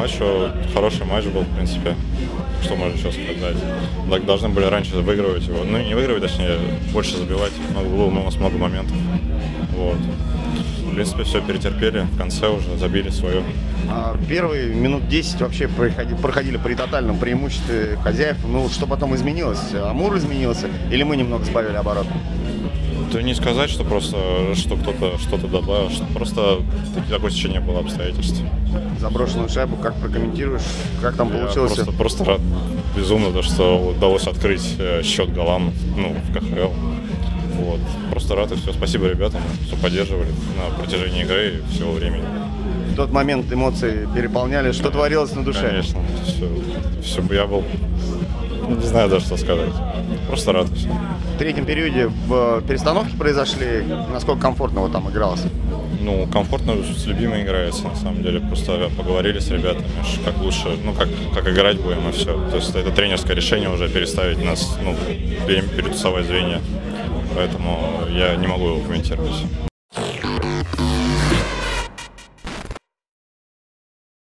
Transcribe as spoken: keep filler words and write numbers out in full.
матчу. Хороший матч был, в принципе. Что можно еще сказать? Так, должны были раньше выигрывать его. Ну, не выигрывать, точнее, больше забивать. Много, было у нас много моментов. Вот. В принципе, все перетерпели. В конце уже забили свое. А первые минут десять вообще проходили, проходили при тотальном преимуществе хозяев. Ну, что потом изменилось? Амур изменился? Или мы немного сбавили оборот? Да не сказать, что просто что кто-то что-то добавил, что просто такое течение было обстоятельств. Заброшенную шайбу как прокомментируешь? Как там Я получилось? Просто, просто рад безумно, то, что удалось открыть счет голам, ну, в ка ха эл. Вот. Просто рад и все. Спасибо ребятам, что поддерживали на протяжении игры и всего времени. В тот момент эмоции переполняли. Что творилось на душе? Конечно. Все, все, я был... Не знаю даже, что сказать. Просто рад. Все. В третьем периоде в перестановки произошли. Насколько комфортно вот там игралось? Ну, комфортно с любимой играется, на самом деле. Просто поговорили с ребятами, как лучше, ну, как, как играть будем, и все. То есть это тренерское решение уже переставить нас, ну, перетусовать звенья. Поэтому я не могу его комментировать.